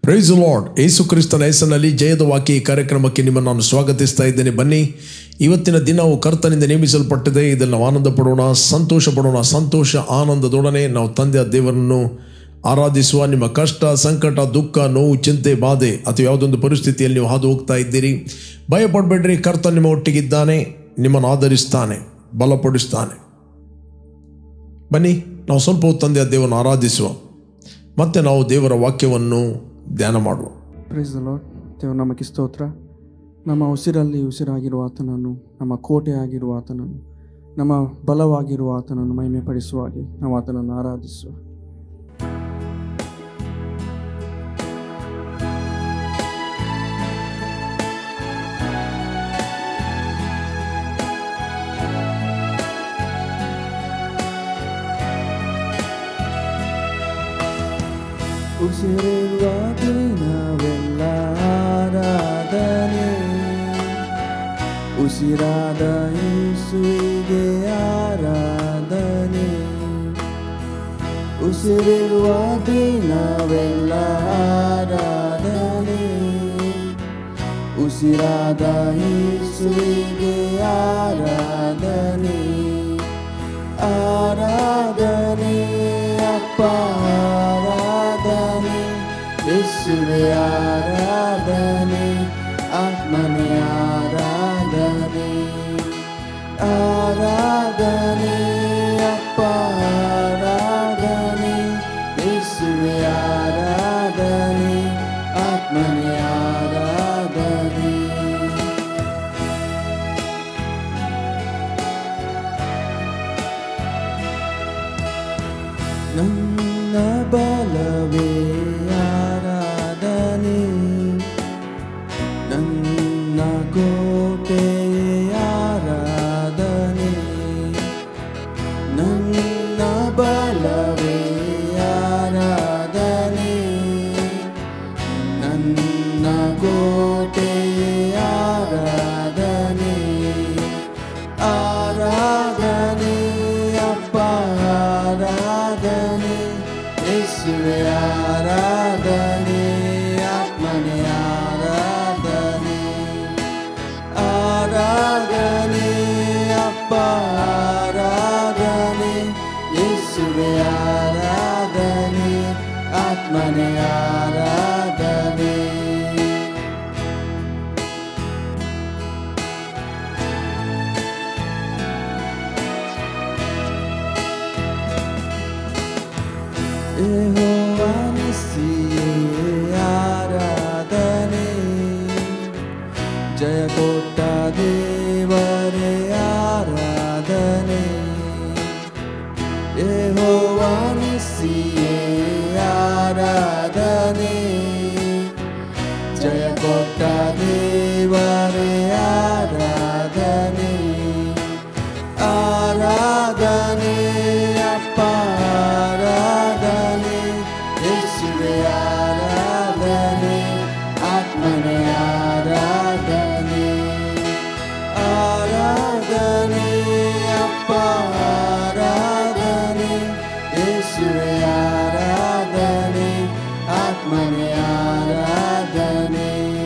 Price the lord. ಯೇಸು ಕ್ರಿಸ್ತನ ಹೆಸರಿನಲ್ಲಿ ಜಯದ ವಾಕ್ಯ ಈ ಕಾರ್ಯಕ್ರಮಕ್ಕೆ ನಿಮ್ಮನ್ನು ನಾನು ಸ್ವಾಗತಿಸ್ತಾ ಇದ್ದೇನೆ. ಬನ್ನಿ, ಇವತ್ತಿನ ದಿನವು ಕರ್ತನಿಂದ ನೇಮಿಸಲ್ಪಟ್ಟಿದೆ. ಇದನ್ನು ನಾವು ಆನಂದ ಪಡೋಣ, ಸಂತೋಷ ಪಡೋಣ. ಸಂತೋಷ ಆನಂದದೊಡನೆ ನಾವು ತಂದೆಯ ದೇವರನ್ನು ಆರಾಧಿಸುವ. ನಿಮ್ಮ ಕಷ್ಟ, ಸಂಕಟ, ದುಃಖ, ನೋವು, ಚಿಂತೆ, ಬಾಧೆ ಅಥವಾ ಯಾವುದೊಂದು ಪರಿಸ್ಥಿತಿಯಲ್ಲಿ ನೀವು ಹಾದು ಹೋಗ್ತಾ ಇದ್ದೀರಿ, ಭಯಪಡಬೇಡ್ರಿ. ಕರ್ತ ನಿಮ್ಮ ಒಟ್ಟಿಗಿದ್ದಾನೆ, ನಿಮ್ಮನ್ನು ಆಧರಿಸ್ತಾನೆ, ಬಲಪಡಿಸ್ತಾನೆ. ಬನ್ನಿ, ನಾವು ಸ್ವಲ್ಪ ಹೊತ್ತು ತಂದೆಯ ದೇವರನ್ನು ಆರಾಧಿಸುವ, ಮತ್ತೆ ನಾವು ದೇವರ ವಾಕ್ಯವನ್ನು ಧ್ಯಾನ ಮಾಡುವ. Praise the lord. ದೇವರ ನಾಮಕ್ಕೆ ಸ್ತೋತ್ರ. ನಮ್ಮ ಉಸಿರಲ್ಲಿ ಉಸಿರಾಗಿರುವ ಆತನನ್ನು, ನಮ್ಮ ಕೋಟೆ ಆಗಿರುವ ಆತನನ್ನು, ನಮ್ಮ ಬಲವಾಗಿರುವ ಆತನನ್ನು ಮಹಿಮೆ ಪಡಿಸುವ ಹಾಗೆ ನಾವು ಆತನನ್ನು ಆರಾಧಿಸುವ. ಉಸಿರಿರುವ ದಿನವೆಲ್ಲ ಆರಾಧನೆ, ಉಸಿರಾದ ಯೇಸುವಿಗೆ ಆರಾಧನೆ. ಉಸಿರಿರುವ ದಿನವೆಲ್ಲ ಆರಾಧನೆ, ಉಸಿರಾದ ಯೇಸುವಿಗೆ ಆರಾಧನೆ. ಆರಾಧನೆ ಅಪ್ಪ, ಯೇಸುವೆ ಆರಾಧನೆ, ಆತ್ಮನೇ ಆರಾಧನೆ. ಆರಾಧನೆ ಅಪ್ಪ, ಆರಾಧನೆ, ಯೇಸುವೆ ಆರಾಧನೆ, ಆತ್ಮನೇ ಆರಾಧನೆ. ನನ್ನ ಬಲವೇ ನನ್ನ ಕೋಟೆ ಆರಾಧನೆ, ನನ್ನ ಬಲವೇ ಆರಾಧನೆ, ನನ್ನ ಕೋಟೆ ಆರಾಧನೆ. ಆರಾಧನೆ ಅಪ್ಪ, ಆರಾಧನೆ, ಯೇಸುವೆ ಆರಾಧನೆ, ಆತ್ಮನೇ ಆರಾಧನೆ. ಆರಾಧನೆ ಅಪ್ಪ, ಆರಾಧನೆ, ಯೇಸುವೆ ಆರಾಧನೆ, ಆತ್ಮನೇ ಆರಾಧನೆ. ಯೆಹೋವ ನಿಸ್ಸಿಯೇ ಆರಾಧನೆ, ಜಯ ಕೊಟ್ಟ ದೇವರೇ ಆರಾಧನೆ. ಯೆಹೋವ ನಿಸ್ಸಿಯೇ ಆರಾಧನೆ, ಜಯ ಕೊಟ್ಟ ದೇವರೇ ಆರಾಧನೆ. ಆರಾಧನೆ ಅಪ್ಪ, ಆರಾಧನೆ, ಯೇಸುವೆ ಆರಾಧನೆ, ಆತ್ಮನೇ ಆರಾಧನೆ. ಆರಾಧನೆ ಅಪ್ಪ, ಆರಾಧನೆ, ಯೇಸುವೆ ಆರಾಧನೆ, ಆತ್ಮನೇ ಆರಾಧನೆ.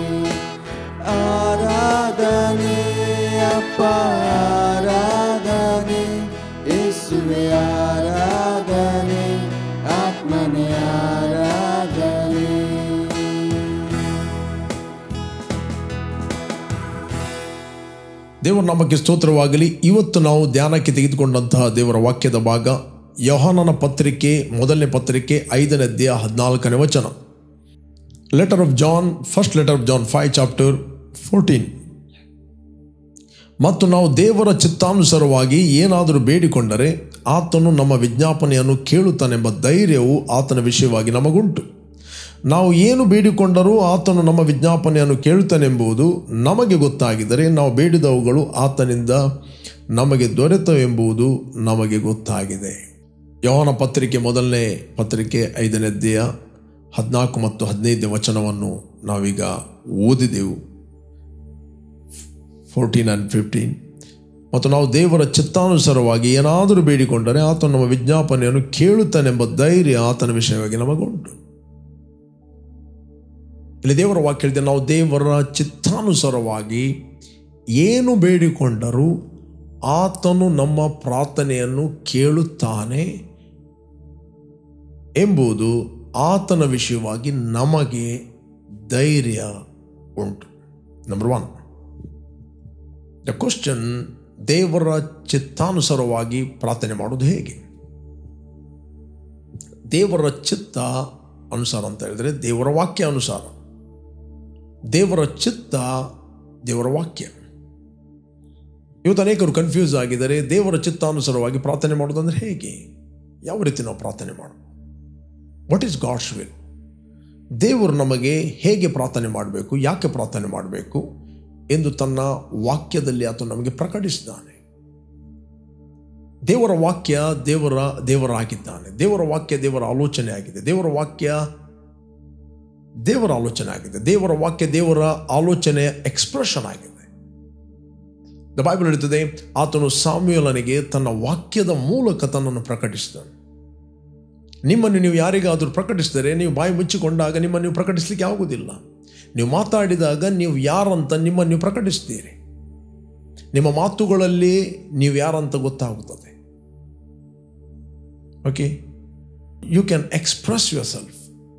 ಆರಾಧನೆ ಅಪ್ಪ, ಆರಾಧನೆ, ಯೇಸುವೆ ಆರಾಧನೆ, ಆತ್ಮನೇ ಆರಾಧನೆ. ದೇವರ ನಾಮಕ್ಕೆ ಸ್ತೋತ್ರವಾಗಲಿ. ಇವತ್ತು ನಾವು ಧ್ಯಾನಕ್ಕೆ ತೆಗೆದುಕೊಂಡಂತಹ ದೇವರ ವಾಕ್ಯದ ಭಾಗ ಯೋಹಾನನ ಪತ್ರಿಕೆ, ಮೊದಲನೇ ಪತ್ರಿಕೆ, 5ನೇ ಅಧ್ಯಾಯ 14ನೇ ವಚನ. Letter of John, first letter of John 5:14. ಮತ್ತು ನಾವು ದೇವರ ಚಿತ್ತಾನುಸಾರವಾಗಿ ಏನಾದರೂ ಬೇಡಿಕೊಂಡರೆ ಆತನು ನಮ್ಮ ವಿಜ್ಞಾಪನೆಯನ್ನು ಕೇಳುತ್ತಾನೆಂಬ ಧೈರ್ಯವು ಆತನ ವಿಷಯವಾಗಿ ನಮಗುಂಟು. ನಾವು ಏನು ಬೇಡಿಕೊಂಡರೂ ಆತನು ನಮ್ಮ ವಿಜ್ಞಾಪನೆಯನ್ನು ಕೇಳುತ್ತಾನೆಂಬುದು ನಮಗೆ ಗೊತ್ತಾಗಿದ್ದರೆ ನಾವು ಬೇಡಿದವುಗಳು ಆತನಿಂದ ನಮಗೆ ದೊರೆತವೆಂಬುದು ನಮಗೆ ಗೊತ್ತಾಗಿದೆ. ಯೋಹಾನ ಪತ್ರಿಕೆ, ಮೊದಲನೇ ಪತ್ರಿಕೆ, 5ನೇ ಅಧ್ಯಾಯ 14 ಮತ್ತು 15ನೇ ವಚನವನ್ನು ನಾವೀಗ ಓದಿದೆವು, 14 and 15. ಮತ್ತು ನಾವು ದೇವರ ಚಿತ್ತಾನುಸಾರವಾಗಿ ಏನಾದರೂ ಬೇಡಿಕೊಂಡರೆ ಆತನು ನಮ್ಮ ವಿಜ್ಞಾಪನೆಯನ್ನು ಕೇಳುತ್ತಾನೆಂಬ ಧೈರ್ಯ ಆತನ ವಿಷಯವಾಗಿ ನಮಗುಂಟು. ಇಲ್ಲಿ ದೇವರ ವಾಕ್ಯ ಹೇಳಿದೆ, ನಾವು ದೇವರ ಚಿತ್ತಾನುಸಾರವಾಗಿ ಏನು ಬೇಡಿಕೊಂಡರೂ ಆತನು ನಮ್ಮ ಪ್ರಾರ್ಥನೆಯನ್ನು ಕೇಳುತ್ತಾನೆ ಎಂಬುದು ಆತನ ವಿಷಯವಾಗಿ ನಮಗೆ ಧೈರ್ಯ ಉಂಟು. ನಂಬರ್ 1, ದ ಕ್ವಶನ್, ದೇವರ ಚಿತ್ತಾನುಸಾರವಾಗಿ ಪ್ರಾರ್ಥನೆ ಮಾಡೋದು ಹೇಗೆ? ದೇವರ ಚಿತ್ತ ಅನುಸಾರ ಅಂತ ಹೇಳಿದರೆ ದೇವರ ವಾಕ್ಯ ಅನುಸಾರ. ದೇವರ ಚಿತ್ತ ದೇವರ ವಾಕ್ಯ. ಇವತ್ತು ಅನೇಕರು ಕನ್ಫ್ಯೂಸ್ ಆಗಿದ್ದಾರೆ. ದೇವರ ಚಿತ್ತಾನುಸಾರವಾಗಿ ಪ್ರಾರ್ಥನೆ ಮಾಡೋದಂದ್ರೆ ಹೇಗೆ? ಯಾವ ರೀತಿ ನಾವು ಪ್ರಾರ್ಥನೆ ಮಾಡೋದು? What is God's will? ದೇವರು ನಮಗೆ ಹೇಗೆ ಪ್ರಾರ್ಥನೆ ಮಾಡಬೇಕು, ಯಾಕೆ ಪ್ರಾರ್ಥನೆ ಮಾಡಬೇಕು ಎಂದು ತನ್ನ ವಾಕ್ಯದಲ್ಲಿ ಆತ ನಮಗೆ ಪ್ರಕಟಿಸಿದ್ದಾನೆ. ದೇವರ ವಾಕ್ಯ ದೇವರಾಗಿದ್ದಾನೆ. ದೇವರ ವಾಕ್ಯ ದೇವರ ಆಲೋಚನೆ ಆಗಿದೆ. ದೇವರ ವಾಕ್ಯ ದೇವರ ಆಲೋಚನೆ ಆಗಿದೆ. ದೇವರ ವಾಕ್ಯ ದೇವರ ಆಲೋಚನೆಯ ಎಕ್ಸ್ಪ್ರೆಷನ್ ಆಗಿದೆ. ದ ಬೈಬಲ್ ಹೇಳುತ್ತದೆ, ಆತನು ಸಾಮ್ಯುಯೇಲನಿಗೆ ತನ್ನ ವಾಕ್ಯದ ಮೂಲಕ ತನ್ನನ್ನು ಪ್ರಕಟಿಸಿದನು. ನಿಮ್ಮನ್ನು ನೀವು ಯಾರಿಗಾದರೂ ಪ್ರಕಟಿಸಿದರೆ, ನೀವು ಬಾಯಿ ಮುಚ್ಚಿಕೊಂಡಾಗ ನಿಮ್ಮನ್ನು ನೀವು ಪ್ರಕಟಿಸಲಿಕ್ಕೆ ಆಗುವುದಿಲ್ಲ. ನೀವು ಮಾತಾಡಿದಾಗ ನೀವು ಯಾರಂತ ನಿಮ್ಮನ್ನು ನೀವು ಪ್ರಕಟಿಸ್ತೀರಿ. ನಿಮ್ಮ ಮಾತುಗಳಲ್ಲಿ ನೀವು ಯಾರಂತ ಗೊತ್ತಾಗುತ್ತದೆ. Okay, you can express yourself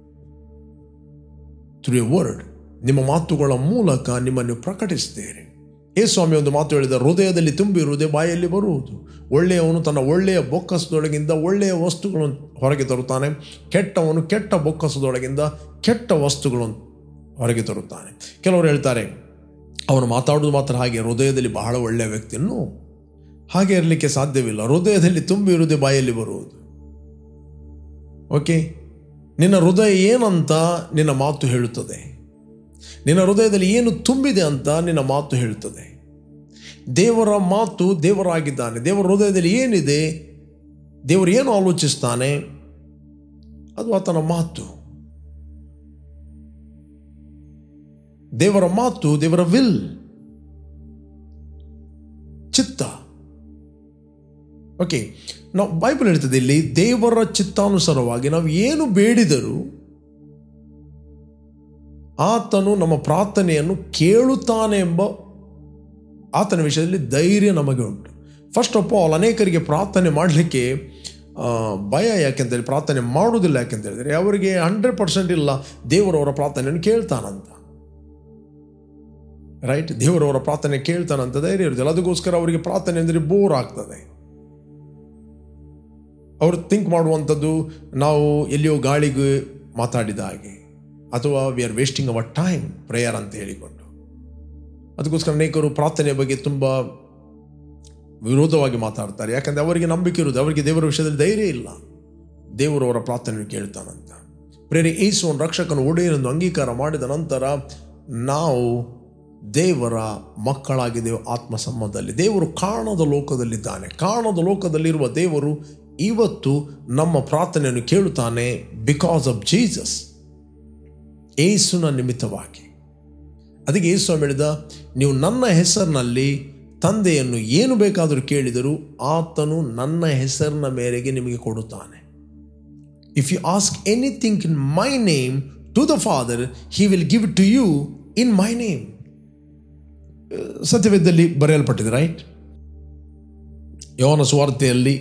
through a word. ನಿಮ್ಮ ಮಾತುಗಳ ಮೂಲಕ ನಿಮ್ಮನ್ನು ಪ್ರಕಟಿಸ್ತೀರಿ. ಸ್ವಾಮಿ ಒಂದು ಮಾತು ಹೇಳಿದ, ಹೃದಯದಲ್ಲಿ ತುಂಬಿರುವುದೇ ಬಾಯಲ್ಲಿ ಬರುವುದು. ಒಳ್ಳೆಯವನು ತನ್ನ ಒಳ್ಳೆಯ ಬೊಕ್ಕಸದೊಳಗಿಂದ ಒಳ್ಳೆಯ ವಸ್ತುಗಳನ್ನು ಹೊರಗೆ ತರುತ್ತಾನೆ, ಕೆಟ್ಟವನು ಕೆಟ್ಟ ಬೊಕ್ಕಸದೊಳಗಿಂದ ಕೆಟ್ಟ ವಸ್ತುಗಳನ್ನು ಹೊರಗೆ ತರುತ್ತಾನೆ. ಕೆಲವರು ಹೇಳ್ತಾರೆ, ಅವನು ಮಾತಾಡೋದು ಮಾತ್ರ ಹಾಗೆ, ಹೃದಯದಲ್ಲಿ ಬಹಳ ಒಳ್ಳೆಯ ವ್ಯಕ್ತಿಯನ್ನು. ಹಾಗೆ ಇರಲಿಕ್ಕೆ ಸಾಧ್ಯವಿಲ್ಲ. ಹೃದಯದಲ್ಲಿ ತುಂಬಿರುವುದೇ ಬಾಯಲ್ಲಿ ಬರುವುದು. ಓಕೆ, ನಿನ್ನ ಹೃದಯ ಏನಂತ ನಿನ್ನ ಮಾತು ಹೇಳುತ್ತದೆ. ನಿನ್ನ ಹೃದಯದಲ್ಲಿ ಏನು ತುಂಬಿದೆ ಅಂತ ನಿನ್ನ ಮಾತು ಹೇಳುತ್ತದೆ. ದೇವರ ಮಾತು ದೇವರಾಗಿದ್ದಾನೆ. ದೇವರ ಹೃದಯದಲ್ಲಿ ಏನಿದೆ, ದೇವರು ಏನು ಆಲೋಚಿಸ್ತಾನೆ, ಅದು ಆತನ ಮಾತು. ದೇವರ ಮಾತು ದೇವರ ವಿಲ್, ಚಿತ್ತ. ಓಕೆ, ನಾವು ಬೈಬಲ್ ಹೇಳ್ತದೆ ಇಲ್ಲಿ, ದೇವರ ಚಿತ್ತಾನುಸಾರವಾಗಿ ನಾವು ಏನು ಬೇಡಿದರೂ ಆತನು ನಮ್ಮ ಪ್ರಾರ್ಥನೆಯನ್ನು ಕೇಳುತ್ತಾನೆ ಎಂಬ ಆತನ ವಿಷಯದಲ್ಲಿ ಧೈರ್ಯ ನಮಗೆ ಉಂಟು. ಫಸ್ಟ್ ಆಫ್ ಆಲ್, ಅನೇಕರಿಗೆ ಪ್ರಾರ್ಥನೆ ಮಾಡಲಿಕ್ಕೆ ಭಯ. ಯಾಕೆಂತೇಳಿ ಪ್ರಾರ್ಥನೆ ಮಾಡುವುದಿಲ್ಲ. ಯಾಕೆಂತ ಹೇಳಿದರೆ ಅವರಿಗೆ 100% ಇಲ್ಲ ದೇವರವರ ಪ್ರಾರ್ಥನೆಯನ್ನು ಕೇಳ್ತಾನಂತ. ರೈಟ್, ದೇವರವರ ಪ್ರಾರ್ಥನೆ ಕೇಳ್ತಾನಂತ ಧೈರ್ಯ ಇರುವುದಿಲ್ಲ. ಅದಕ್ಕೋಸ್ಕರ ಅವರಿಗೆ ಪ್ರಾರ್ಥನೆ ಅಂದರೆ ಬೋರ್ ಆಗ್ತದೆ. ಅವರು ಥಿಂಕ್ ಮಾಡುವಂಥದ್ದು, ನಾವು ಎಲ್ಲಿಯೋ ಗಾಳಿಗೆ ಮಾತಾಡಿದ ಹಾಗೆ, ಅಥವಾ we are wasting our time prayer ಅಂತ ಹೇಳಿಕೊಂಡು. ಅದಕ್ಕೋಸ್ಕರ ಅನೇಕರು ಪ್ರಾರ್ಥನೆಯ ಬಗ್ಗೆ ತುಂಬ ವಿರೋಧವಾಗಿ ಮಾತಾಡ್ತಾರೆ. ಯಾಕಂದರೆ ಅವರಿಗೆ ನಂಬಿಕೆ ಇರುವುದು, ಅವರಿಗೆ ದೇವರ ವಿಷಯದಲ್ಲಿ ಧೈರ್ಯ ಇಲ್ಲ. ದೇವರು ಅವರ ಪ್ರಾರ್ಥನೆಯನ್ನು ಕೇಳ್ತಾನಂತ. ಪ್ರೇರೆ ಯೇಸುವನ್ನು ರಕ್ಷಕನ ಒಡೆಯನೆಂದು ಅಂಗೀಕಾರ ಮಾಡಿದ ನಂತರ ನಾವು ದೇವರ ಮಕ್ಕಳಾಗಿದ್ದೇವೆ ಆತ್ಮ ಸಂಬಂಧದಲ್ಲಿ. ದೇವರು ಕಾಣದ ಲೋಕದಲ್ಲಿದ್ದಾನೆ. ಕಾಣದ ಲೋಕದಲ್ಲಿರುವ ದೇವರು ಇವತ್ತು ನಮ್ಮ ಪ್ರಾರ್ಥನೆಯನ್ನು ಕೇಳುತ್ತಾನೆ. ಬಿಕಾಸ್ ಆಫ್ ಜೀಸಸ್, ಯೇಸುವಿನ ನಿಮಿತ್ತವಾಗಿ. ಅದಕ್ಕೆ ಯೇಸು ಹೇಳಿದ, ನೀವು ನನ್ನ ಹೆಸರಿನಲ್ಲಿ ತಂದೆಯನ್ನು ಏನು ಬೇಕಾದರೂ ಕೇಳಿದರೂ ಆತನು ನನ್ನ ಹೆಸರಿನ ಮೇರೆಗೆ ನಿಮಗೆ ಕೊಡುತ್ತಾನೆ. If you ask anything in my name to the father, he will give it to you in my name. ಸತ್ಯವೇದದಲ್ಲಿ ಬರೆಯಲ್ಪಟ್ಟಿದೆ. ರೈಟ್, ಯೋಹಾನ ಸುವಾರ್ತೆಯಲ್ಲಿ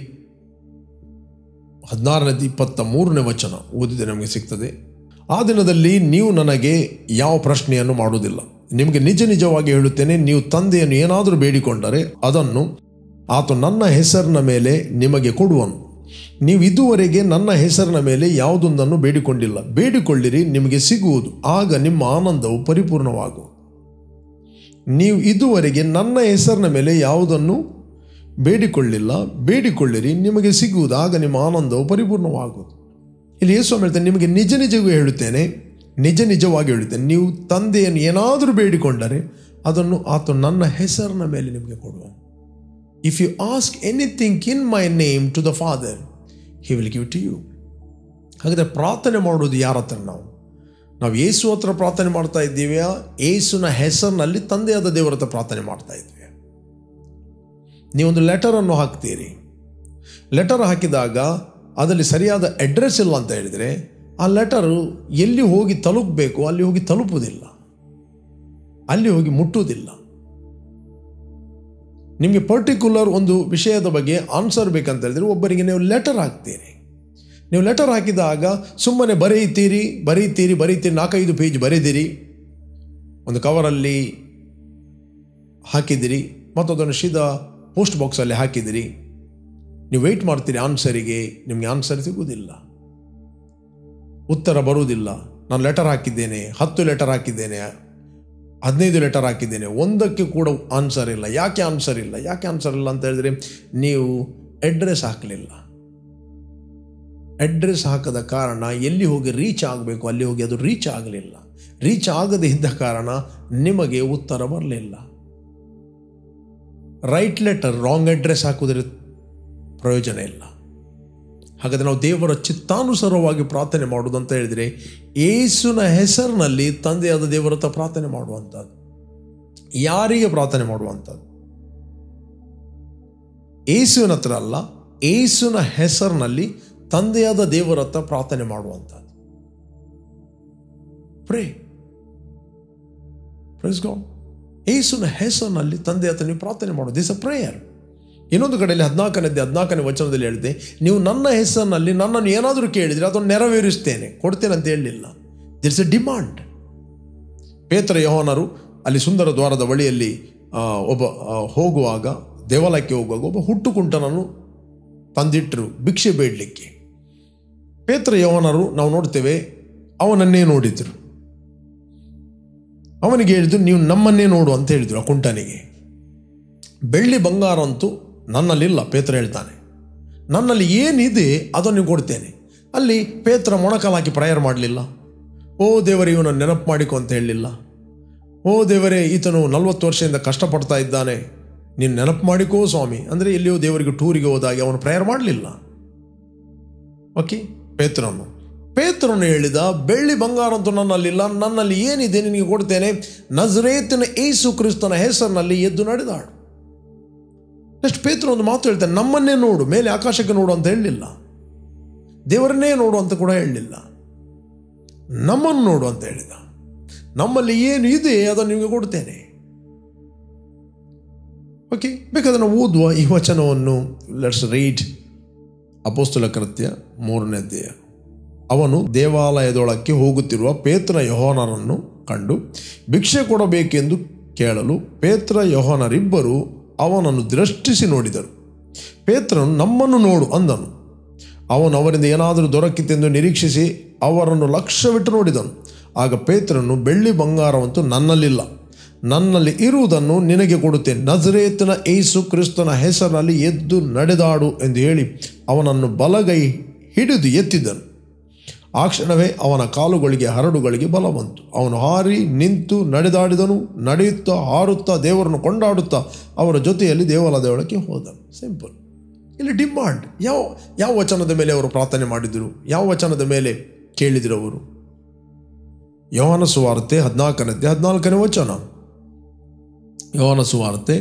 16:23 ಓದಿದೆ ನಮಗೆ ಸಿಗ್ತದೆ. ಆ ದಿನದಲ್ಲಿ ನೀವು ನನಗೆ ಯಾವ ಪ್ರಶ್ನೆಯನ್ನು ಮಾಡುವುದಿಲ್ಲ. ನಿಮಗೆ ನಿಜ ನಿಜವಾಗಿ ಹೇಳುತ್ತೇನೆ, ನೀವು ತಂದೆಯನ್ನು ಏನಾದರೂ ಬೇಡಿಕೊಂಡರೆ ಅದನ್ನು ಆತ ನನ್ನ ಹೆಸರಿನ ಮೇಲೆ ನಿಮಗೆ ಕೊಡುವನು. ನೀವು ಇದುವರೆಗೆ ನನ್ನ ಹೆಸರಿನ ಮೇಲೆ ಯಾವುದೊಂದನ್ನು ಬೇಡಿಕೊಂಡಿಲ್ಲ. ಬೇಡಿಕೊಳ್ಳಿರಿ, ನಿಮಗೆ ಸಿಗುವುದು. ಆಗ ನಿಮ್ಮ ಆನಂದವು ಪರಿಪೂರ್ಣವಾಗುವುದು. ನೀವು ಇದುವರೆಗೆ ನನ್ನ ಹೆಸರಿನ ಮೇಲೆ ಯಾವುದನ್ನು ಬೇಡಿಕೊಳ್ಳಿಲ್ಲ, ಬೇಡಿಕೊಳ್ಳಿರಿ, ನಿಮಗೆ ಸಿಗುವುದು. ಆಗ ನಿಮ್ಮ ಆನಂದವು ಪರಿಪೂರ್ಣವಾಗುವುದು. ಇಲ್ಲಿ ಯೇಸು ಹೇಳ್ತಾನೆ, ನಿಮಗೆ ನಿಜ ನಿಜವಾಗಿ ಹೇಳುತ್ತೇನೆ, ನೀವು ತಂದೆಯನ್ನು ಏನಾದರೂ ಬೇಡಿಕೊಂಡರೆ ಅದನ್ನು ಆತ ನನ್ನ ಹೆಸರಿನ ಮೇಲೆ ನಿಮಗೆ ಕೊಡುವ. If you ask anything in my name to the father, he will give to you. ಹಾಗಾದರೆ ಪ್ರಾರ್ಥನೆ ಮಾಡೋದು ಯಾರ ಹತ್ರ? ನಾವು ಯೇಸು ಹತ್ರ ಪ್ರಾರ್ಥನೆ ಮಾಡ್ತಾ ಇದ್ದೀವಿ. ಯೇಸುನ ಹೆಸರಿನಲ್ಲಿ ತಂದೆಯಾದ ದೇವರ ಹತ್ರ ಪ್ರಾರ್ಥನೆ ಮಾಡ್ತಾ ಇದ್ದೀವಿ. ನೀವೊಂದು ಲೆಟರನ್ನು ಹಾಕ್ತೀರಿ. ಲೆಟರ್ ಹಾಕಿದಾಗ ಅದರಲ್ಲಿ ಸರಿಯಾದ ಅಡ್ರೆಸ್ ಇಲ್ಲ ಅಂತ ಹೇಳಿದರೆ ಆ ಲೆಟರು ಎಲ್ಲಿ ಹೋಗಿ ತಲುಪಬೇಕು ಅಲ್ಲಿ ಹೋಗಿ ತಲುಪುವುದಿಲ್ಲ, ಅಲ್ಲಿ ಹೋಗಿ ಮುಟ್ಟುವುದಿಲ್ಲ. ನಿಮಗೆ ಪರ್ಟಿಕ್ಯುಲರ್ ಒಂದು ವಿಷಯದ ಬಗ್ಗೆ ಆನ್ಸರ್ ಬೇಕಂತ ಹೇಳಿದ್ರೆ ಒಬ್ಬರಿಗೆ ನೀವು ಲೆಟರ್ ಹಾಕ್ತೀರಿ. ನೀವು ಲೆಟರ್ ಹಾಕಿದಾಗ ಸುಮ್ಮನೆ ಬರೀತೀರಿ 4-5 ಪೇಜ್ ಬರೆದಿರಿ, ಒಂದು ಕವರಲ್ಲಿ ಹಾಕಿದಿರಿ ಮತ್ತು ಅದನ್ನು ಸೀದಾ ಪೋಸ್ಟ್ ಬಾಕ್ಸಲ್ಲಿ ಹಾಕಿದಿರಿ. ನೀವು ವೆಯ್ಟ್ ಮಾಡ್ತೀರಿ ಆನ್ಸರಿಗೆ, ನಿಮಗೆ ಆನ್ಸರ್ ಸಿಗುವುದಿಲ್ಲ, ಉತ್ತರ ಬರುವುದಿಲ್ಲ. ನಾನು ಲೆಟರ್ ಹಾಕಿದ್ದೇನೆ, 10 ಲೆಟರ್ ಹಾಕಿದ್ದೇನೆ, 15 ಲೆಟರ್ ಹಾಕಿದ್ದೇನೆ, ಒಂದಕ್ಕೆ ಕೂಡ ಆನ್ಸರ್ ಇಲ್ಲ. ಯಾಕೆ ಆನ್ಸರ್ ಇಲ್ಲ ಅಂತ ಹೇಳಿದ್ರೆ ನೀವು ಅಡ್ರೆಸ್ ಹಾಕಲಿಲ್ಲ. ಅಡ್ರೆಸ್ ಹಾಕದ ಕಾರಣ ಎಲ್ಲಿ ಹೋಗಿ ರೀಚ್ ಆಗಬೇಕು ಅಲ್ಲಿ ಹೋಗಿ ಅದು ರೀಚ್ ಆಗಲಿಲ್ಲ. ರೀಚ್ ಆಗದೇ ಇದ್ದ ಕಾರಣ ನಿಮಗೆ ಉತ್ತರ ಬರಲಿಲ್ಲ. ರೈಟ್ ಲೆಟರ್ ರಾಂಗ್ ಅಡ್ರೆಸ್ ಹಾಕುವುದರ ಪ್ರಯೋಜನ ಇಲ್ಲ. ಹಾಗಾದರೆ ನಾವು ದೇವರ ಚಿತ್ತಾನುಸಾರವಾಗಿ ಪ್ರಾರ್ಥನೆ ಮಾಡುವುದು ಅಂತ ಹೇಳಿದರೆ ಯೇಸುವಿನ ಹೆಸರಿನಲ್ಲಿ ತಂದೆಯಾದ ದೇವರ ಹತ್ರ ಪ್ರಾರ್ಥನೆ ಮಾಡುವಂಥದ್ದು. ಯಾರಿಗೆ ಪ್ರಾರ್ಥನೆ ಮಾಡುವಂಥದ್ದು? ಯೇಸುವಿನ ಹತ್ರ ಅಲ್ಲ, ಯೇಸುವಿನ ಹೆಸರಿನಲ್ಲಿ ತಂದೆಯಾದ ದೇವರ ಹತ್ರ ಪ್ರಾರ್ಥನೆ ಮಾಡುವಂಥದ್ದು. Praise God. ಯೇಸುವಿನ ಹೆಸರಿನಲ್ಲಿ ತಂದೆ ಹತ್ರ ನೀವು ಪ್ರಾರ್ಥನೆ ಮಾಡೋದು, ದಿಸ್ ಅ ಪ್ರೇಯರ್. ಇನ್ನೊಂದು ಕಡೆಯಲ್ಲಿ 14ನೇ ವಚನದಲ್ಲಿ ಹೇಳಿದೆ, ನೀವು ನನ್ನ ಹೆಸರಿನಲ್ಲಿ ನನ್ನನ್ನು ಏನಾದರೂ ಕೇಳಿದರೆ ಅದನ್ನು ನೆರವೇರಿಸ್ತೇನೆ, ಕೊಡ್ತೇನೆ ಅಂತ ಹೇಳಲಿಲ್ಲ. That's a demand. ಪೇತ್ರ ಯೋಹಾನರು ಅಲ್ಲಿ ಸುಂದರ ದ್ವಾರದ ಬಳಿಯಲ್ಲಿ ದೇವಾಲಯಕ್ಕೆ ಹೋಗುವಾಗ ಒಬ್ಬ ಹುಟ್ಟುಕುಂಟನನ್ನು ತಂದಿಟ್ಟರು ಭಿಕ್ಷೆ ಬೇಡಲಿಕ್ಕೆ. ಪೇತ್ರ ಯೋಹಾನರು ನಾವು ನೋಡ್ತೇವೆ ಅವನನ್ನೇ ನೋಡಿದ್ರು. ಅವನಿಗೆ ಹೇಳಿದ್ರು, ನೀವು ನಮ್ಮನ್ನೇ ನೋಡು ಅಂತ ಹೇಳಿದ್ರು ಆ ಕುಂಟನಿಗೆ. ಬೆಳ್ಳಿ ಬಂಗಾರ ಅಂತೂ ನನ್ನಲ್ಲಿಲ್ಲ, ಪೇತ್ರ ಹೇಳ್ತಾನೆ. ನನ್ನಲ್ಲಿ ಏನಿದೆ ಅದನ್ನು ಕೊಡ್ತೇನೆ. ಅಲ್ಲಿ ಪೇತ್ರ ಮೊಣಕಾಲು ಹಾಕಿ ಪ್ರೇಯರ್ ಮಾಡಲಿಲ್ಲ. ಓ ದೇವರೇ, ಇವನನ್ನು ನೆನಪು ಮಾಡಿಕೊ ಅಂತ ಹೇಳಲಿಲ್ಲ. ಓ ದೇವರೇ, ಈತನು 40 ವರ್ಷದಿಂದ ಕಷ್ಟಪಡ್ತಾ ಇದ್ದಾನೆ, ನೀನು ನೆನಪು ಮಾಡಿಕೋ ಸ್ವಾಮಿ ಅಂದರೆ ಎಲ್ಲಿಯೋ ದೇವರಿಗೆ ಟೂರಿಗೆ ಹೋದಾಗೆ ಅವನು ಪ್ರೇಯರ್ ಮಾಡಲಿಲ್ಲ. ಓಕೆ, ಪೇತ್ರನು ಹೇಳಿದ, ಬೆಳ್ಳಿ ಬಂಗಾರ ಅಂತೂ ನನ್ನಲ್ಲಿಲ್ಲ, ನನ್ನಲ್ಲಿ ಏನಿದೆ ನಿನಗೆ ಕೊಡ್ತೇನೆ, ನಜರೇತಿನ ಯೇಸು ಕ್ರಿಸ್ತನ ಹೆಸರಿನಲ್ಲಿ ಎದ್ದು ನಡೆದಾಡು. ನೆಕ್ಸ್ಟ್ ಪೇತ್ರ ಒಂದು ಮಾತು ಹೇಳ್ತಾನೆ, ನಮ್ಮನ್ನೇ ನೋಡು, ಮೇಲೆ ಆಕಾಶಕ್ಕೆ ನೋಡು ಅಂತ ಹೇಳಲಿಲ್ಲ, ದೇವರನ್ನೇ ನೋಡು ಅಂತ ಕೂಡ ಹೇಳಲಿಲ್ಲ, ನಮ್ಮನ್ನು ನೋಡು ಅಂತ ಹೇಳಿದ. ನಮ್ಮಲ್ಲಿ ಏನು ಇದೆ ಅದನ್ನು ನಿಮಗೆ ಕೊಡ್ತೇನೆ. ಓಕೆ, ಬೇಕಾದ್ರೆ ನಾವು ಓದುವ ಈ ವಚನವನ್ನು. ಲೆಟ್ಸ್ ರೀಡ್ ಅಪೊಸ್ತಲ ಕೃತ್ಯ 3ನೇ ಅಧ್ಯಾಯ. ಅವನು ದೇವಾಲಯದೊಳಕ್ಕೆ ಹೋಗುತ್ತಿರುವ ಪೇತ್ರ ಯೋಹಾನರನ್ನು ಕಂಡು ಭಿಕ್ಷೆ ಕೊಡಬೇಕೆಂದು ಕೇಳಲು ಪೇತ್ರ ಯೋಹಾನರಿಬ್ಬರು ಅವನನ್ನು ದೃಷ್ಟಿಸಿ ನೋಡಿದರು. ಪೇತ್ರನು ನಮ್ಮನ್ನು ನೋಡು ಅಂದನು. ಅವನು ಅವರಿಂದ ಏನಾದರೂ ದೊರಕಿತೆಂದು ನಿರೀಕ್ಷಿಸಿ ಅವರನ್ನು ಲಕ್ಷ್ಯವಿಟ್ಟು ನೋಡಿದನು. ಆಗ ಪೇತ್ರನು, ಬೆಳ್ಳಿ ಬಂಗಾರವಂತೂ ನನ್ನಲ್ಲಿಲ್ಲ, ನನ್ನಲ್ಲಿ ಇರುವುದನ್ನು ನಿನಗೆ ಕೊಡುತ್ತೇನೆ, ನಜರೇತಿನ ಯೇಸು ಕ್ರಿಸ್ತನ ಹೆಸರಿನಲ್ಲಿ ಎದ್ದು ನಡೆದಾಡು ಎಂದು ಹೇಳಿ ಅವನನ್ನು ಬಲಗೈ ಹಿಡಿದು ಎತ್ತಿದ್ದನು. ಆ ಕ್ಷಣವೇ ಅವನ ಕಾಲುಗಳಿಗೆ ಹರಡುಗಳಿಗೆ ಬಲ ಬಂತು. ಅವನು ಹಾರಿ ನಿಂತು ನಡೆದಾಡಿದನು. ನಡೆಯುತ್ತಾ ಹಾರುತ್ತಾ ದೇವರನ್ನು ಕೊಂಡಾಡುತ್ತಾ ಅವರ ಜೊತೆಯಲ್ಲಿ ದೇವಾಲಯದೊಳಕ್ಕೆ ಹೋದನು. ಸಿಂಪಲ್. ಇಲ್ಲಿ ಡಿಮಾಂಡ್ ಯಾವ ವಚನದ ಮೇಲೆ ಅವರು ಪ್ರಾರ್ಥನೆ ಮಾಡಿದರು, ಯಾವ ವಚನದ ಮೇಲೆ ಕೇಳಿದರು ಅವರು? ಯೋಹಾನ ಸುವಾರ್ತೆ 14ನೇ ವಚನ. ಯೋಹಾನ ಸುವಾರ್ತೆ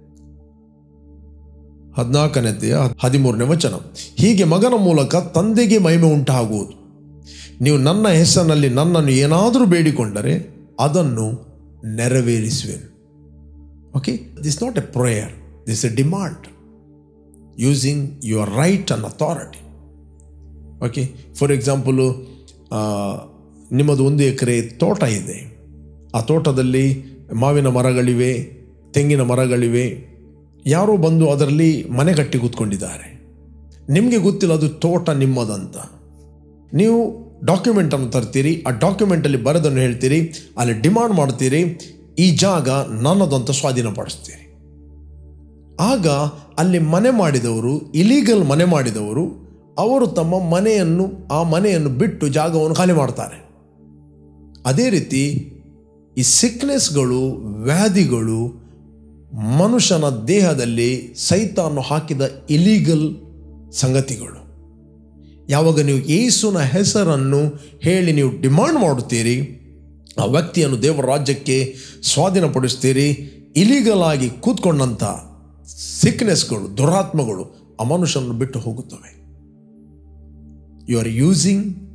14ನೇ ವಚನ. ಹೀಗೆ ಮಗನ ಮೂಲಕ ತಂದೆಗೆ ಮಹಿಮೆ ಉಂಟಾಗುವುದು. ನೀವು ನನ್ನ ಹೆಸರಿನಲ್ಲಿ ನನ್ನನ್ನು ಏನಾದರೂ ಬೇಡಿಕೊಂಡರೆ ಅದನ್ನು ನೆರವೇರಿಸುವೆನು. Okay, this not a prayer, this a demand using your right and authority. Okay, for example, ನಿಮ್ಮದು 1 ಎಕರೆ ತೋಟ ಇದೆ. ಆ ತೋಟದಲ್ಲಿ ಮಾವಿನ ಮರಗಳಿವೆ, ತೆಂಗಿನ ಮರಗಳಿವೆ. ಯಾರೋ ಬಂದು ಅದರಲ್ಲಿ ಮನೆ ಕಟ್ಟಿ ಕೂತ್ಕೊಂಡಿದ್ದಾರೆ. ನಿಮಗೆ ಗೊತ್ತಿಲ್ಲ ಅದು ತೋಟ ನಿಮ್ಮದಂತ. ನೀವು ಡಾಕ್ಯುಮೆಂಟನ್ನು ತರ್ತೀರಿ, ಆ ಡಾಕ್ಯುಮೆಂಟಲ್ಲಿ ಬರೆದನ್ನು ಹೇಳ್ತೀರಿ, ಅಲ್ಲಿ ಡಿಮಾಂಡ್ ಮಾಡ್ತೀರಿ, ಈ ಜಾಗ ನನ್ನದಂತ ಸ್ವಾಧೀನಪಡಿಸ್ತೀರಿ. ಆಗ ಅಲ್ಲಿ ಮನೆ ಮಾಡಿದವರು, ಇಲೀಗಲ್ ಮನೆ ಮಾಡಿದವರು, ಅವರು ತಮ್ಮ ಮನೆಯನ್ನು ಬಿಟ್ಟು ಜಾಗವನ್ನು ಖಾಲಿ ಮಾಡ್ತಾರೆ. ಅದೇ ರೀತಿ ಈ ಸಿಕ್ನೆಸ್ಗಳು, ವ್ಯಾಧಿಗಳು ಮನುಷ್ಯನ ದೇಹದಲ್ಲಿ ಸೈತಾನು ಹಾಕಿದ ಇಲೀಗಲ್ ಸಂಗತಿಗಳು. ಯಾವಾಗ ನೀವು ಯೇಸುವಿನ ಹೆಸರನ್ನು ಹೇಳಿ ನೀವು ಡಿಮಾಂಡ್ ಮಾಡುತ್ತೀರಿ, ಆ ವ್ಯಕ್ತಿಯನ್ನು ದೇವರ ರಾಜ್ಯಕ್ಕೆ ಸ್ವಾಧೀನಪಡಿಸ್ತೀರಿ. ಇಲೀಗಲ್ ಆಗಿ ಕೂತ್ಕೊಂಡಂಥ ಸಿಕ್ನೆಸ್ಗಳು, ದುರಾತ್ಮಗಳು ಆ ಮನುಷ್ಯನನ್ನು ಬಿಟ್ಟು ಹೋಗುತ್ತವೆ. You are using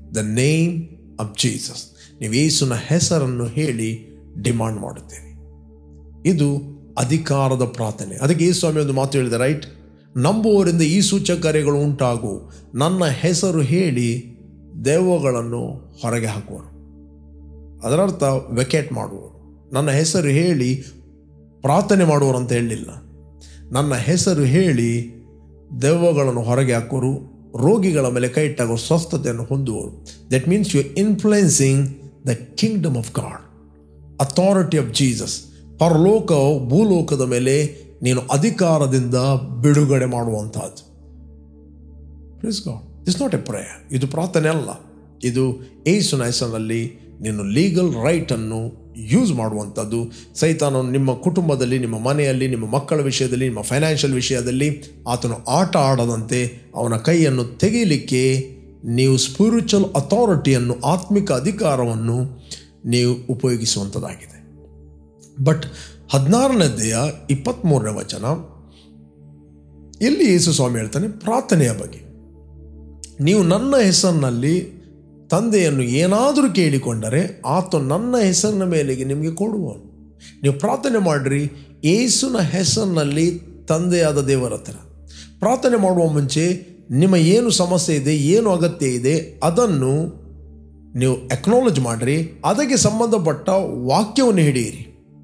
the name of Jesus. ನೀವು ಯೇಸುನ ಹೆಸರನ್ನು ಹೇಳಿ ಡಿಮಾಂಡ್ ಮಾಡುತ್ತೇವೆ. ಇದು ಅಧಿಕಾರದ ಪ್ರಾರ್ಥನೆ. ಅದಕ್ಕೆ ಯೇಸು ಸ್ವಾಮಿ ಒಂದು ಮಾತು ಹೇಳಿದೆ, ರೈಟ್? ನಂಬುವವರಿಂದ ಈ ಸೂಚಕರ್ಯಗಳು ಉಂಟಾಗು, ನನ್ನ ಹೆಸರು ಹೇಳಿ ದೆವ್ವಗಳನ್ನು ಹೊರಗೆ ಹಾಕುವರು. ಅದರರ್ಥ ವೆಕೇಟ್ ಮಾಡುವರು. ನನ್ನ ಹೆಸರು ಹೇಳಿ ಪ್ರಾರ್ಥನೆ ಮಾಡುವರು ಅಂತ ಹೇಳಲಿಲ್ಲ. ನನ್ನ ಹೆಸರು ಹೇಳಿ ದೆವ್ವಗಳನ್ನು ಹೊರಗೆ ಹಾಕುವರು, ರೋಗಿಗಳ ಮೇಲೆ ಕೈ ಇಟ್ಟಾಗ ಸ್ವಸ್ಥತೆಯನ್ನು ಹೊಂದುವರು. That means you influencing the kingdom of God, authority of Jesus. ಪರಲೋಕ ಭೂಲೋಕದ ಮೇಲೆ ನೀನು ಅಧಿಕಾರದಿಂದ ಬಿಡುಗಡೆ ಮಾಡುವಂಥದ್ದು. Please God, it's not a prayer. ಇದು ಪ್ರಾರ್ಥನೆ ಅಲ್ಲ. ಇದು ಯೇಸುವಿನ ಹೆಸರಿನಲ್ಲಿ ನೀನು ಲೀಗಲ್ ರೈಟನ್ನು ಯೂಸ್ ಮಾಡುವಂಥದ್ದು. ಸೈತಾನನು ನಿಮ್ಮ ಕುಟುಂಬದಲ್ಲಿ, ನಿಮ್ಮ ಮನೆಯಲ್ಲಿ, ನಿಮ್ಮ ಮಕ್ಕಳ ವಿಷಯದಲ್ಲಿ, ನಿಮ್ಮ ಫೈನಾನ್ಷಿಯಲ್ ವಿಷಯದಲ್ಲಿ ಆತನು ಆಟ ಆಡದಂತೆ ಅವನ ಕೈಯನ್ನು ತೆಗೆಯಲಿಕ್ಕೆ ನೀವು ಸ್ಪಿರಿಚುವಲ್ ಅಥಾರಿಟಿಯನ್ನು, ಆತ್ಮಿಕ ಅಧಿಕಾರವನ್ನು ನೀವು ಉಪಯೋಗಿಸುವಂಥದ್ದಾಗಿದೆ. ಬಟ್ 16:23 ಇಲ್ಲಿ ಯೇಸು ಸ್ವಾಮಿ ಹೇಳ್ತಾನೆ ಪ್ರಾರ್ಥನೆಯ ಬಗ್ಗೆ. ನೀವು ನನ್ನ ಹೆಸರಿನಲ್ಲಿ ತಂದೆಯನ್ನು ಏನಾದರೂ ಕೇಳಿಕೊಂಡರೆ ಆತ ನನ್ನ ಹೆಸರಿನ ಮೇಲೆಗೆ ನಿಮಗೆ ಕೊಡುವನು. ನೀವು ಪ್ರಾರ್ಥನೆ ಮಾಡಿರಿ ಯೇಸುನ ಹೆಸರಿನಲ್ಲಿ ತಂದೆಯಾದ ದೇವರ ಹತ್ರ. ಪ್ರಾರ್ಥನೆ ಮಾಡುವ ಮುಂಚೆ ನಿಮ್ಮ ಏನು ಸಮಸ್ಯೆ ಇದೆ, ಏನು ಅಗತ್ಯ ಇದೆ ಅದನ್ನು ನೀವು ಅಕ್ನಾಲೇಜ್ ಮಾಡಿರಿ. ಅದಕ್ಕೆ ಸಂಬಂಧಪಟ್ಟ ವಾಕ್ಯವನ್ನು ಹಿಡಿಯಿರಿ.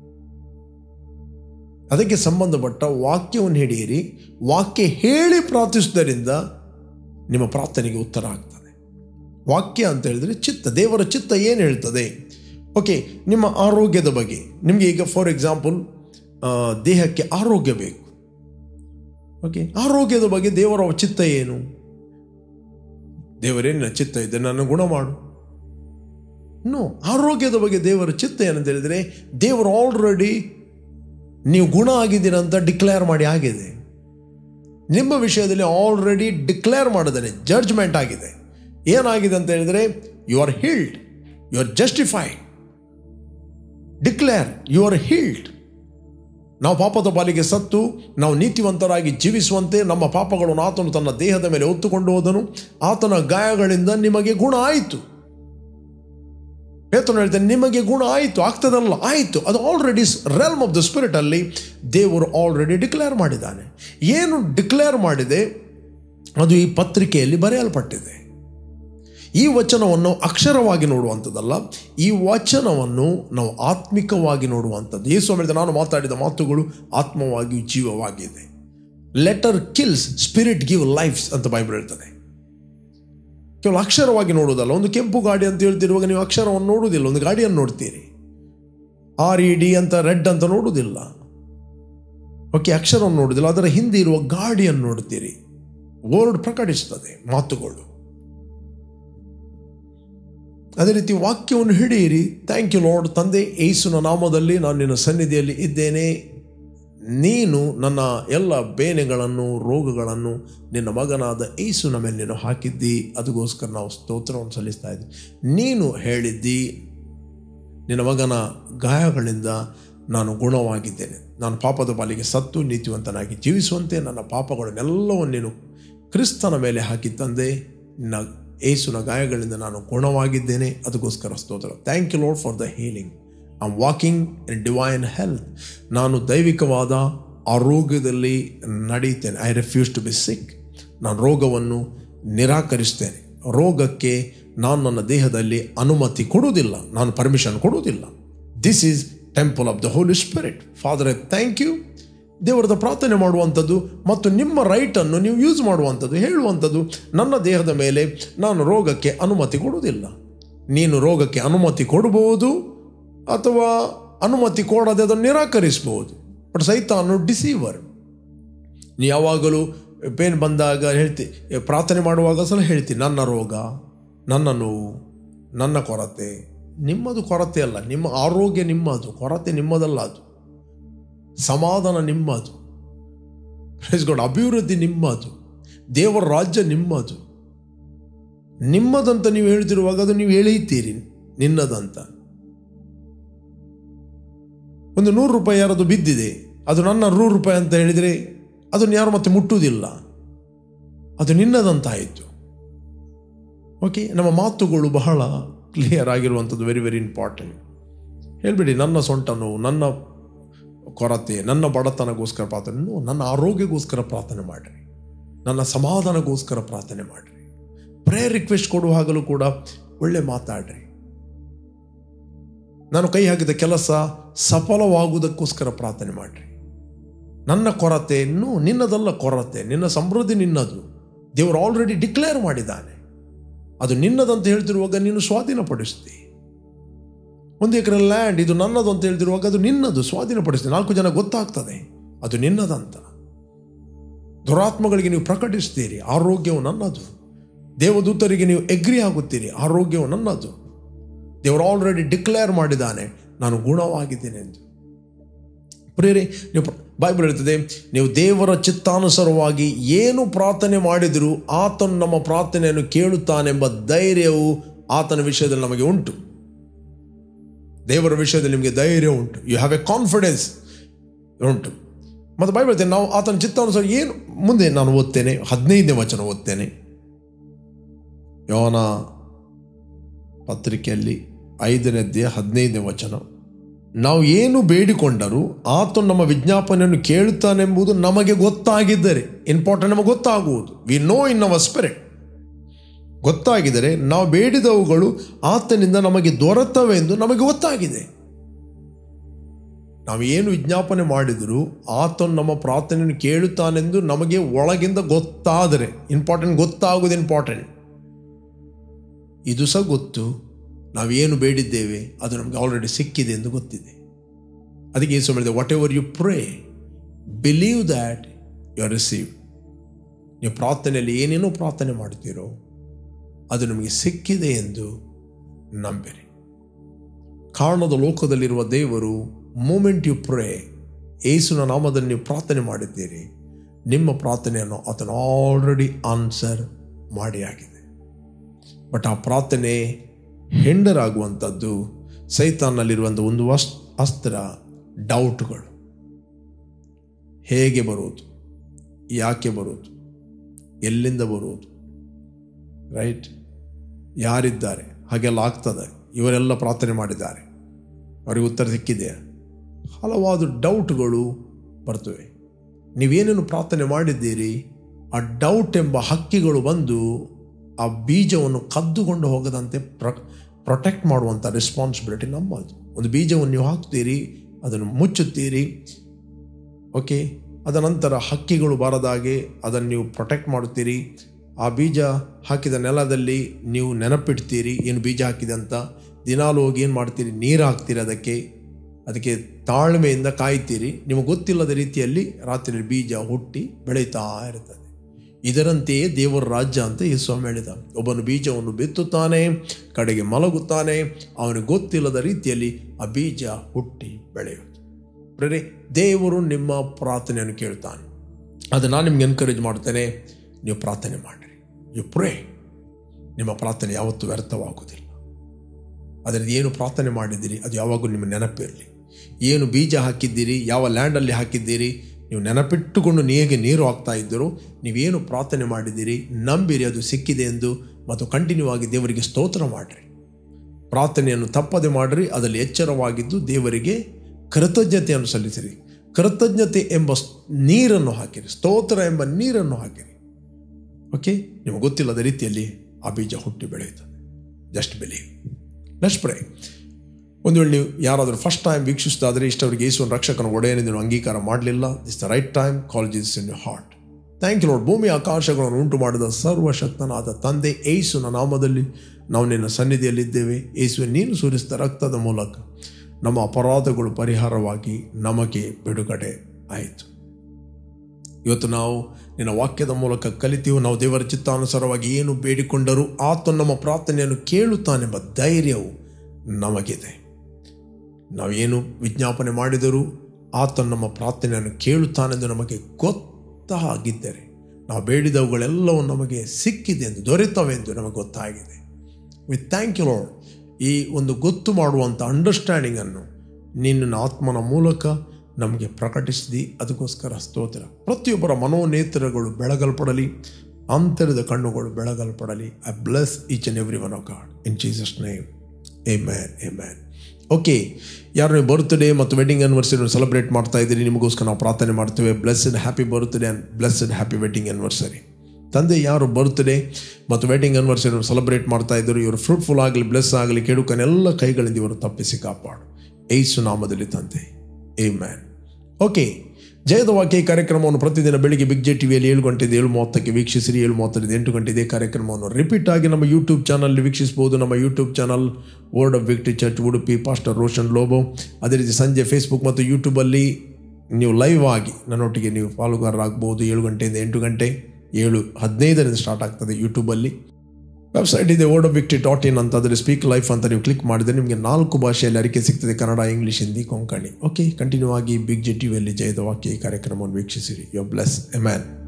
ಅದಕ್ಕೆ ಸಂಬಂಧಪಟ್ಟ ವಾಕ್ಯವನ್ನು ಹಿಡಿಯಿರಿ. ವಾಕ್ಯ ಹೇಳಿ ಪ್ರಾರ್ಥಿಸುವುದರಿಂದ ನಿಮ್ಮ ಪ್ರಾರ್ಥನೆಗೆ ಉತ್ತರ ಆಗ್ತದೆ. ವಾಕ್ಯ ಅಂತ ಹೇಳಿದರೆ ಚಿತ್ತ, ದೇವರ ಚಿತ್ತ ಏನು ಹೇಳ್ತದೆ. ಓಕೆ, ನಿಮ್ಮ ಆರೋಗ್ಯದ ಬಗ್ಗೆ ನಿಮಗೆ ಈಗ ಫಾರ್ ಎಕ್ಸಾಂಪಲ್ ದೇಹಕ್ಕೆ ಆರೋಗ್ಯ ಬೇಕು. ಓಕೆ, ಆರೋಗ್ಯದ ಬಗ್ಗೆ ದೇವರ ಚಿತ್ತ ಏನು? ದೇವರೇನಿನ ಚಿತ್ತ ಇದೆ, ನನ್ನ ಗುಣ ಮಾಡು. ಆರೋಗ್ಯದ ಬಗ್ಗೆ ದೇವರ ಚಿತ್ತ ಏನಂತ ಹೇಳಿದರೆ, ದೇವರು ಆಲ್ರೆಡಿ ನೀವು ಗುಣ ಆಗಿದ್ದೀರ ಅಂತ ಡಿಕ್ಲೇರ್ ಮಾಡಿ ಆಗಿದೆ. ನಿಮ್ಮ ವಿಷಯದಲ್ಲಿ ಆಲ್ರೆಡಿ ಡಿಕ್ಲೇರ್ ಮಾಡಿದ್ದಾನೆ, ಜಡ್ಜ್ಮೆಂಟ್ ಆಗಿದೆ. ಏನಾಗಿದೆ ಅಂತ ಹೇಳಿದರೆ, you are healed, you are justified. Declare you are healed. ನಾವು ಪಾಪದ ಪಾಲಿಗೆ ಸತ್ತು ನಾವು ನೀತಿವಂತರಾಗಿ ಜೀವಿಸುವಂತೆ ನಮ್ಮ ಪಾಪಗಳನ್ನು ಆತನು ತನ್ನ ದೇಹದ ಮೇಲೆ ಹೊತ್ತುಕೊಂಡು ಹೋದನು. ಆತನ ಗಾಯಗಳಿಂದ ನಿಮಗೆ ಗುಣ ಆಯಿತು. ಪೇತ್ರನು ಹೇಳ್ತಾನೆ, ನಿಮಗೆ ಗುಣ ಆಯಿತು, ಆಗ್ತದಲ್ಲ, ಆಯಿತು. ಅದು already realm of the spirit ಅಲ್ಲಿ ದೇವರು ಆಲ್ರೆಡಿ ಡಿಕ್ಲೇರ್ ಮಾಡಿದ್ದಾನೆ. ಏನು ಡಿಕ್ಲೇರ್ ಮಾಡಿದೆ ಅದು ಈ ಪತ್ರಿಕೆಯಲ್ಲಿ ಬರೆಯಲ್ಪಟ್ಟಿದೆ. ಈ ವಚನವನ್ನು ಅಕ್ಷರವಾಗಿ ನೋಡುವಂಥದ್ದಲ್ಲ, ಈ ವಚನವನ್ನು ನಾವು ಆತ್ಮಿಕವಾಗಿ ನೋಡುವಂಥದ್ದು. ಯೇಸು ಹೇಳಿದ, ನಾನು ಮಾತಾಡಿದ ಮಾತುಗಳು ಆತ್ಮವಾಗಿ ಜೀವವಾಗಿದೆ. Letter kills, spirit give lifes ಅಂತ ಬೈಬಲ್ ಹೇಳ್ತದೆ. ಕೇವಲ ಅಕ್ಷರವಾಗಿ ನೋಡೋದಲ್ಲ. ಒಂದು ಕೆಂಪು ಗಾಡಿ ಅಂತ ಹೇಳ್ತಿರುವಾಗ ನೀವು ಅಕ್ಷರವನ್ನು ನೋಡುವುದಿಲ್ಲ, ಒಂದು ಗಾಡಿಯನ್ನು ನೋಡ್ತೀರಿ. RED ಅಂತ ರೆಡ್ ಅಂತ ನೋಡುವುದಿಲ್ಲ. ಓಕೆ, ಅಕ್ಷರವನ್ನು ನೋಡುವುದಿಲ್ಲ, ಅದರ ಹಿಂದೆ ಇರುವ ಗಾಡಿಯನ್ನು ನೋಡ್ತೀರಿ. ವರ್ಡ್ ಪ್ರಕಟಿಸ್ತದೆ ಮಾತುಗಳು. ಅದೇ ರೀತಿ ವಾಕ್ಯವನ್ನು ಹಿಡಿಯಿರಿ. ಥ್ಯಾಂಕ್ ಯು ಲಾರ್ಡ್, ತಂದೆ ಯೇಸುವಿನ ನಾಮದಲ್ಲಿ ನಾನು ನಿನ್ನ ಸನ್ನಿಧಿಯಲ್ಲಿ ಇದ್ದೇನೆ. ನೀನು ನನ್ನ ಎಲ್ಲ ಬೇನೆಗಳನ್ನು, ರೋಗಗಳನ್ನು ನಿನ್ನ ಮಗನಾದ ಯೇಸುವಿನ ಮೇಲೆ ನೀನು ಹಾಕಿದ್ದಿ. ಅದಕ್ಕೋಸ್ಕರ ನಾವು ಸ್ತೋತ್ರವನ್ನು ಸಲ್ಲಿಸ್ತಾ ಇದ್ವಿ. ನೀನು ಹೇಳಿದ್ದಿ, ನಿನ್ನ ಮಗನ ಗಾಯಗಳಿಂದ ನಾನು ಗುಣವಾಗಿದ್ದೇನೆ. ನಾನು ಪಾಪದ ಪಾಲಿಗೆ ಸತ್ತು ನೀತಿವಂತನಾಗಿ ಜೀವಿಸುವಂತೆ ನನ್ನ ಪಾಪಗಳನ್ನೆಲ್ಲವನ್ನು ನೀನು ಕ್ರಿಸ್ತನ ಮೇಲೆ ಹಾಕಿ ತಂದೆ. ನಿನ್ನ ಯೇಸುವಿನ ಗಾಯಗಳಿಂದ ನಾನು ಗುಣವಾಗಿದ್ದೇನೆ. ಅದಕ್ಕೋಸ್ಕರ ಸ್ತೋತ್ರ. Thank you lord for the healing. I am walking in divine health. ನಾನು ದೈವಿಕವಾದ ಆರೋಗ್ಯದಲ್ಲಿ ನಡೀತೇನೆ. I refuse to be sick. ನಾನು ರೋಗವನ್ನು ನಿರಾಕರಿಸ್ತೇನೆ. ರೋಗಕ್ಕೆ ನಾನು ನನ್ನ ದೇಹದಲ್ಲಿ ಅನುಮತಿ ಕೊಡುವುದಿಲ್ಲ, ನಾನು ಪರ್ಮಿಷನ್ ಕೊಡುವುದಿಲ್ಲ. This is temple of the holy spirit. Father, thank you. ದೇವರದ ಪ್ರಾರ್ಥನೆ ಮಾಡುವಂಥದ್ದು ಮತ್ತು ನಿಮ್ಮ ರೈಟನ್ನು ನೀವು ಯೂಸ್ ಮಾಡುವಂಥದ್ದು, ಹೇಳುವಂಥದ್ದು, ನನ್ನ ದೇಹದ ಮೇಲೆ ನಾನು ರೋಗಕ್ಕೆ ಅನುಮತಿ ಕೊಡುವುದಿಲ್ಲ. ನೀನು ರೋಗಕ್ಕೆ ಅನುಮತಿ ಕೊಡಬಹುದು ಅಥವಾ ಅನುಮತಿ ಕೊಡದೆ ಅದನ್ನು ನಿರಾಕರಿಸಬಹುದು. ಬಟ್ ಸೈತಾನು ಡಿಸೀವರ್. ನೀ ಯಾವಾಗಲೂ ಪೇನ್ ಬಂದಾಗ ಪ್ರಾರ್ಥನೆ ಮಾಡುವಾಗ ಸಲ ಹೇಳ್ತೀನಿ, ನನ್ನ ರೋಗ, ನನ್ನ ನೋವು, ನನ್ನ ಕೊರತೆ. ನಿಮ್ಮದು ಕೊರತೆ ಅಲ್ಲ, ನಿಮ್ಮ ಆರೋಗ್ಯ ನಿಮ್ಮದು, ಕೊರತೆ ನಿಮ್ಮದಲ್ಲ. ಅದು ಸಮಾಧಾನ ನಿಮ್ಮದು, ಪ್ರೈಸ್ ಗಾಡ್, ಅಭಿವೃದ್ಧಿ ನಿಮ್ಮದು, ದೇವರ ರಾಜ್ಯ ನಿಮ್ಮದು. ನಿಮ್ಮದಂತ ನೀವು ಹೇಳ್ತಿರುವಾಗ ಅದು ನೀವು ಎಳೆಯುತ್ತೀರಿ ನಿನ್ನದಂತ. ಒಂದು 100 ರೂಪಾಯಿ ಯಾರದು ಬಿದ್ದಿದೆ, ಅದು ನನ್ನ 100 ರೂಪಾಯಿ ಅಂತ ಹೇಳಿದರೆ ಅದನ್ನು ಯಾರು ಮತ್ತೆ ಮುಟ್ಟುವುದಿಲ್ಲ, ಅದು ನಿನ್ನದಂತಾಯಿತು. ಓಕೆ, ನಮ್ಮ ಮಾತುಗಳು ಬಹಳ ಕ್ಲಿಯರ್ ಆಗಿರುವಂಥದ್ದು, ವೆರಿ ವೆರಿ ಇಂಪಾರ್ಟೆಂಟ್. ಹೇಳ್ಬಿಡಿ ನನ್ನ ಸೊಂಟ ನೋವು, ನನ್ನ ಕೊರತೆ, ನನ್ನ ಬಡತನಗೋಸ್ಕರ ಪ್ರಾರ್ಥನೆ, ನನ್ನ ಆರೋಗ್ಯಗೋಸ್ಕರ ಪ್ರಾರ್ಥನೆ ಮಾಡಿರಿ, ನನ್ನ ಸಮಾಧಾನಗೋಸ್ಕರ ಪ್ರಾರ್ಥನೆ ಮಾಡಿರಿ. ಪ್ರೇಯರ್ ರಿಕ್ವೆಸ್ಟ್ ಕೊಡುವಾಗಲೂ ಕೂಡ ಒಳ್ಳೆ ಮಾತಾಡ್ರಿ. ನಾನು ಕೈ ಹಾಕಿದ ಕೆಲಸ ಸಫಲವಾಗುವುದಕ್ಕೋಸ್ಕರ ಪ್ರಾರ್ಥನೆ ಮಾಡಿರಿ. ನನ್ನ ಕೊರತೆ ನಿನ್ನದಲ್ಲ, ಕೊರತೆ ನಿನ್ನ ಸಮೃದ್ಧಿ ನಿನ್ನದು. ದೇವರು ಆಲ್ರೆಡಿ ಡಿಕ್ಲೇರ್ ಮಾಡಿದ್ದಾನೆ. ಅದು ನಿನ್ನದಂತ ಹೇಳ್ತಿರುವಾಗ ನೀನು ಸ್ವಾಧೀನಪಡಿಸ್ತಿ. 1 ಎಕರೆ ಲ್ಯಾಂಡ್ ಇದು ನನ್ನದು ಅಂತ ಹೇಳ್ತಿರುವಾಗ ಅದು ನಿನ್ನದು, ಸ್ವಾಧೀನಪಡಿಸ್ತಿ. 4 ಜನ ಗೊತ್ತಾಗ್ತದೆ ಅದು ನಿನ್ನದಂತ. ದುರಾತ್ಮಗಳಿಗೆ ನೀವು ಪ್ರಕಟಿಸ್ತೀರಿ, ಆರೋಗ್ಯವು ನನ್ನದು. ದೇವದೂತರಿಗೆ ನೀವು ಎಗ್ರಿ ಆಗುತ್ತೀರಿ, ಆರೋಗ್ಯವು ನನ್ನದು. ದೇವರು ಆಲ್ರೆಡಿ ಡಿಕ್ಲೇರ್ ಮಾಡಿದ್ದಾನೆ, ನಾನು ಗುಣವಾಗಿದ್ದೇನೆ ಎಂದು. ಪ್ರಿಯರೇ, ನೀವು ಬೈಬಲ್ ಹೇಳ್ತದೆ, ನೀವು ದೇವರ ಚಿತ್ತಾನುಸಾರವಾಗಿ ಏನು ಪ್ರಾರ್ಥನೆ ಮಾಡಿದರೂ ಆತನು ನಮ್ಮ ಪ್ರಾರ್ಥನೆಯನ್ನು ಕೇಳುತ್ತಾನೆಂಬ ಧೈರ್ಯವು ಆತನ ವಿಷಯದಲ್ಲಿ ನಮಗೆ ಉಂಟು. ದೇವರ ವಿಷಯದಲ್ಲಿ ನಿಮಗೆ ಧೈರ್ಯ ಉಂಟು. ಯು ಹ್ಯಾವ್ ಎ ಕಾನ್ಫಿಡೆನ್ಸ್ ಉಂಟು. ಮತ್ತು ಬೈಬಲ್ ಹೇಳ್ತೇನೆ, ನಾವು ಆತನ ಚಿತ್ತಾನುಸಾರ ಏನು ಮುಂದೆ ನಾನು ಓದ್ತೇನೆ. 15ನೇ ವಚನ ಓದ್ತೇನೆ. ಯೋನ ಪತ್ರಿಕೆಯಲ್ಲಿ 5ನೇ ಅಧ್ಯಾಯ 15ನೇ ವಚನ. ನಾವು ಏನು ಬೇಡಿಕೊಂಡರೂ ಆತನು ನಮ್ಮ ವಿಜ್ಞಾಪನೆಯನ್ನು ಕೇಳುತ್ತಾನೆಂಬುದು ನಮಗೆ ಗೊತ್ತಾಗಿದ್ದರೆ, ಇಂಪಾರ್ಟೆಂಟ್, ನಮಗೆ ಗೊತ್ತಾಗುವುದು. We know in our spirit. ಗೊತ್ತಾಗಿದ್ದರೆ ನಾವು ಬೇಡಿದವುಗಳು ಆತನಿಂದ ನಮಗೆ ದೊರೆತವೆ ಎಂದು ನಮಗೆ ಗೊತ್ತಾಗಿದೆ. ನಾವು ಏನು ವಿಜ್ಞಾಪನೆ ಮಾಡಿದರೂ ಆತನು ನಮ್ಮ ಪ್ರಾರ್ಥನೆಯನ್ನು ಕೇಳುತ್ತಾನೆಂದು ನಮಗೆ ಒಳಗಿಂದ ಗೊತ್ತಾದರೆ, ಇಂಪಾರ್ಟೆಂಟ್, ಗೊತ್ತಾಗುವುದು ಇಂಪಾರ್ಟೆಂಟ್. ಇದು ಸಹ ಗೊತ್ತು, ನಾವೇನು ಬೇಡಿದ್ದೇವೆ ಅದು ನಮಗೆ ಆಲ್ರೆಡಿ ಸಿಕ್ಕಿದೆ ಎಂದು ಗೊತ್ತಿದೆ. ಅದಕ್ಕೆ ಯೇಸು ಹೇಳಿದೆ, whatever you pray believe that you are receive. ನೀವು ಪ್ರಾರ್ಥನೆಯಲ್ಲಿ ಏನೇನೋ ಪ್ರಾರ್ಥನೆ ಮಾಡ್ತೀರೋ ಅದು ನಿಮಗೆ ಸಿಕ್ಕಿದೆ ಎಂದು ನಂಬಿರಿ. ಕಾರಣದ ಲೋಕದಲ್ಲಿರುವ ದೇವರು, ಮೂಮೆಂಟ್ ಯು ಪ್ರೇ, ಯೇಸುವಿನ ನಾಮದಲ್ಲಿ ನೀವು ಪ್ರಾರ್ಥನೆ ಮಾಡಿದ್ದೀರಿ, ನಿಮ್ಮ ಪ್ರಾರ್ಥನೆಯನ್ನು ಆತನು ಆಲ್ರೆಡಿ ಆನ್ಸರ್ ಮಾಡಿ ಆಗಿದೆ. ಬಟ್ ಆ ಪ್ರಾರ್ಥನೆ ಹೆಂಡರಾಗುವಂಥದ್ದು ಸೈತಾನಲ್ಲಿರುವಂಥ ಒಂದು ಅಸ್ತ್ರ, ಡೌಟ್ಗಳು. ಹೇಗೆ ಬರುವುದು, ಯಾಕೆ ಬರುವುದು, ಎಲ್ಲಿಂದ ಬರುವುದು, ರೈಟ್, ಯಾರಿದ್ದಾರೆ, ಹಾಗೆಲ್ಲ ಆಗ್ತದೆ. ಇವರೆಲ್ಲ ಪ್ರಾರ್ಥನೆ ಮಾಡಿದ್ದಾರೆ, ಅವರಿಗೆ ಉತ್ತರ ಸಿಕ್ಕಿದೆಯಾ? ಹಲವಾರು ಡೌಟ್ಗಳು ಬರ್ತವೆ. ನೀವೇನೇನು ಪ್ರಾರ್ಥನೆ ಮಾಡಿದ್ದೀರಿ, ಆ ಡೌಟ್ ಎಂಬ ಹಕ್ಕಿಗಳು ಬಂದು ಆ ಬೀಜವನ್ನು ಕದ್ದುಕೊಂಡು ಹೋಗದಂತೆ ಪ್ರೊಟೆಕ್ಟ್ ಮಾಡುವಂಥ ರೆಸ್ಪಾನ್ಸಿಬಿಲಿಟಿ ನಮ್ಮದು. ಒಂದು ಬೀಜವನ್ನು ನೀವು ಹಾಕ್ತೀರಿ, ಅದನ್ನು ಮುಚ್ಚುತ್ತೀರಿ, ಓಕೆ, ಅದ ನಂತರ ಹಕ್ಕಿಗಳು ಬಾರದಾಗೆ ಅದನ್ನು ನೀವು ಪ್ರೊಟೆಕ್ಟ್ ಮಾಡುತ್ತೀರಿ. ಆ ಬೀಜ ಹಾಕಿದ ನೆಲದಲ್ಲಿ ನೀವು ನೆನಪಿಡ್ತೀರಿ ಏನು ಬೀಜ ಹಾಕಿದೆ ಅಂತ. ದಿನಾಲು ಹೋಗಿ ಏನು ಮಾಡ್ತೀರಿ, ನೀರು ಹಾಕ್ತೀರಿ, ಅದಕ್ಕೆ ತಾಳ್ಮೆಯಿಂದ ಕಾಯ್ತೀರಿ. ನಿಮಗೆ ಗೊತ್ತಿಲ್ಲದ ರೀತಿಯಲ್ಲಿ ರಾತ್ರಿ ಬೀಜ ಹುಟ್ಟಿ ಬೆಳೀತಾ ಇರ್ತದೆ. ಇದರಂತೆಯೇ ದೇವರ ರಾಜ್ಯ ಅಂತ ಯೇಸು ಹೇಳಿದ. ಒಬ್ಬನು ಬೀಜವನ್ನು ಬಿತ್ತುತ್ತಾನೆ, ಕಡೆಗೆ ಮಲಗುತ್ತಾನೆ, ಅವನಿಗೆ ಗೊತ್ತಿಲ್ಲದ ರೀತಿಯಲ್ಲಿ ಆ ಬೀಜ ಹುಟ್ಟಿ ಬೆಳೆಯುವುದು. ಪ್ರೇರೆ, ದೇವರು ನಿಮ್ಮ ಪ್ರಾರ್ಥನೆಯನ್ನು ಕೇಳ್ತಾನೆ. ಅದು ನಾನು ನಿಮ್ಗೆ ಎನ್ಕರೇಜ್ ಮಾಡ್ತೇನೆ, ನೀವು ಪ್ರಾರ್ಥನೆ ಮಾಡಿರಿ, ಯು ಪ್ರೇ. ನಿಮ್ಮ ಪ್ರಾರ್ಥನೆ ಯಾವತ್ತೂ ವ್ಯರ್ಥವಾಗುವುದಿಲ್ಲ. ಅದರಿಂದ ಏನು ಪ್ರಾರ್ಥನೆ ಮಾಡಿದ್ದೀರಿ ಅದು ಯಾವಾಗಲೂ ನಿಮ್ಮ ನೆನಪಿರಲಿ. ಏನು ಬೀಜ ಹಾಕಿದ್ದೀರಿ, ಯಾವ ಲ್ಯಾಂಡಲ್ಲಿ ಹಾಕಿದ್ದೀರಿ, ನೀವು ನೆನಪಿಟ್ಟುಕೊಂಡು ಹೇಗೆ ನೀರು ಹಾಕ್ತಾ ಇದ್ದರೂ, ನೀವೇನು ಪ್ರಾರ್ಥನೆ ಮಾಡಿದ್ದೀರಿ ನಂಬಿರಿ, ಅದು ಸಿಕ್ಕಿದೆ ಎಂದು. ಮತ್ತು ಕಂಟಿನ್ಯೂ ಆಗಿ ದೇವರಿಗೆ ಸ್ತೋತ್ರ ಮಾಡಿರಿ. ಪ್ರಾರ್ಥನೆಯನ್ನು ತಪ್ಪದೆ ಮಾಡಿರಿ, ಅದರಲ್ಲಿ ಎಚ್ಚರವಾಗಿದ್ದು ದೇವರಿಗೆ ಕೃತಜ್ಞತೆಯನ್ನು ಸಲ್ಲಿಸಿರಿ. ಕೃತಜ್ಞತೆ ಎಂಬ ನೀರನ್ನು ಹಾಕಿರಿ, ಸ್ತೋತ್ರ ಎಂಬ ನೀರನ್ನು ಹಾಕಿರಿ. ಓಕೆ, ನಿಮಗೆ ಗೊತ್ತಿಲ್ಲದ ರೀತಿಯಲ್ಲಿ ಆ ಬೀಜ ಹುಟ್ಟಿ ಬೆಳೆಯುತ್ತದೆ. Just believe. Let's pray. ಒಂದು ವೇಳೆ ನೀವು ಯಾರಾದರೂ ಫಸ್ಟ್ ಟೈಮ್ ವೀಕ್ಷಿಸ್ತಾದರೆ, ಇಷ್ಟವರಿಗೆ ಯೇಸುವಿನ ರಕ್ಷಕನ ಒಡೆಯನೆಂದು ನೀವು ಅಂಗೀಕಾರ ಮಾಡಲಿಲ್ಲ, this the right time. Call Jesus in your heart. Thank you lord. ಭೂಮಿ ಆಕಾಶಗಳನ್ನು ಉಂಟು ಮಾಡಿದ ಸರ್ವಶಕ್ತನಾದ ತಂದೆ, ಯೇಸುವಿನ ನಾಮದಲ್ಲಿ ನಾವು ನಿನ್ನ ಸನ್ನಿಧಿಯಲ್ಲಿದ್ದೇವೆ. ಯೇಸುವೆ, ನೀನು ಸುರಿಸಿದ ರಕ್ತದ ಮೂಲಕ ನಮ್ಮ ಅಪರಾಧಗಳು ಪರಿಹಾರವಾಗಿ ನಮಗೆ ಬಿಡುಗಡೆ ಆಯಿತು. ಇವತ್ತು ನಾವು ನಿನ್ನ ವಾಕ್ಯದ ಮೂಲಕ ಕಲಿತೀವಿ. ನಾವು ದೇವರ ಚಿತ್ತಾನುಸಾರವಾಗಿ ಏನು ಬೇಡಿಕೊಂಡರೂ ಆತನು ನಮ್ಮ ಪ್ರಾರ್ಥನೆಯನ್ನು ಕೇಳುತ್ತಾನೆಂಬ ಧೈರ್ಯವು ನಮಗಿದೆ. ನಾವೇನು ವಿಜ್ಞಾಪನೆ ಮಾಡಿದರೂ ಆತನು ನಮ್ಮ ಪ್ರಾರ್ಥನೆಯನ್ನು ಕೇಳುತ್ತಾನೆಂದು ನಮಗೆ ಗೊತ್ತಾಗಿದ್ದರೆ, ನಾವು ಬೇಡಿದವುಗಳೆಲ್ಲವೂ ನಮಗೆ ಸಿಕ್ಕಿದೆ ಎಂದು, ದೊರೆತವೆ ಎಂದು ನಮಗೆ ಗೊತ್ತಾಗಿದೆ. We thank you lord. ಈ ಒಂದು ಗೊತ್ತು ಮಾಡುವಂಥ ಅಂಡರ್ಸ್ಟ್ಯಾಂಡಿಂಗನ್ನು ನಿನ್ನ ಆತ್ಮನ ಮೂಲಕ ನಮಗೆ ಪ್ರಕಟಿಸಿದಿ, ಅದಕ್ಕೋಸ್ಕರ ಸ್ತೋತ್ರ. ಪ್ರತಿಯೊಬ್ಬರ ಮನೋನೇತ್ರಗಳು ಬೆಳಗಲ್ಪಡಲಿ. ಅಂತರದ ಕಣ್ಣುಗಳು ಬೆಳಗಲ್ಪಡಲಿ. I bless each and every one of God in Jesus name. Amen, amen. Okay, ಯಾರು ನೀವು ಬರ್ತ್ಡೇ ಮತ್ತು ವೆಡ್ಡಿಂಗ್ ಆ್ಯನಿವರ್ಸರಿ ಸೆಲೆಬ್ರೇಟ್ ಮಾಡ್ತಾ ಇದ್ದೀರಿ, ನಿಮಗೋಸ್ಕರ ನಾವು ಪ್ರಾರ್ಥನೆ ಮಾಡ್ತೇವೆ. Blessed happy birthday and blessed happy wedding anniversary. ತಂದೆ, ಯಾರು ಬರ್ತ್ಡೇ ಮತ್ತು ವೆಡ್ಡಿಂಗ್ ಆ್ಯನಿವರ್ಸರಿ ಸೆಲೆಬ್ರೇಟ್ ಮಾಡ್ತಾ ಇದ್ದರು, ಇವರು ಫ್ರೂಟ್ಫುಲ್ ಆಗಲಿ, ಬ್ಲೆಸ್ ಆಗಲಿ, ಕೆಡುಕನೆಲ್ಲ ಕೈಗಳಿಂದ ಇವರು ತಪ್ಪಿಸಿ ಕಾಪಾಡು ಯೇಸು ನಾಮದಲ್ಲಿ ತಂದೆ. ಆಮೆನ್. ಓಕೆ, ಜಯದ ವಾಕ್ಯ ಈ ಕಾರ್ಯಕ್ರಮವನ್ನು ಪ್ರತಿದಿನ ಬೆಳಿಗ್ಗೆ ಬಿಗ್ ಜೆ ಟಿವಿಯಲ್ಲಿ 7 ಗಂಟೆಯಿಂದ 7:30ಕ್ಕೆ ವೀಕ್ಷಿಸಿರಿ. 7:30ರಿಂದ 8 ಗಂಟೆ ಇದೇ ಕಾರ್ಯಕ್ರಮವನ್ನು ರಿಪೀಟ್ ಆಗಿ ನಮ್ಮ ಯೂಟ್ಯೂಬ್ ಚಾನಲ್ ವೀಕ್ಷಿಸಬಹುದು. ನಮ್ಮ YouTube channel Word of Victory Church Udupi, pastor Roshan Lobo. ಅದೇ ರೀತಿ ಸಂಜೆ ಫೇಸ್ಬುಕ್ ಮತ್ತು ಯೂಟ್ಯೂಬಲ್ಲಿ ನೀವು ಲೈವ್ ಆಗಿ ನನ್ನೊಟ್ಟಿಗೆ ನೀವು ಪಾಲುಗಾರರಾಗಬಹುದು. 7 ಗಂಟೆಯಿಂದ 8 ಗಂಟೆ, 7:15 ಸ್ಟಾರ್ಟ್ ಆಗ್ತದೆ ಯೂಟ್ಯೂಬಲ್ಲಿ. ವೆಬ್ಸೈಟ್ ಇದೆ wordofvictory.in ಅಂತ. ಅದರಲ್ಲಿ ಸ್ಪೀಕ್ ಲೈಫ್ ಅಂತ ನೀವು ಕ್ಲಿಕ್ ಮಾಡಿದರೆ ನಿಮಗೆ 4 ಭಾಷೆಯಲ್ಲಿ ಅರಿಕೆ ಸಿಗ್ತದೆ: Kannada, English, Hindi, Konkani. Okay, continue ಆಗಿ ಬಿಗ್ ಜೆ ಟಿವಿಯಲ್ಲಿ ಜಯದ ವಾಕ್ಯ ಈ ಕಾರ್ಯಕ್ರಮವನ್ನು ವೀಕ್ಷಿಸಿರಿ. You are bless. ಆಮೆನ್.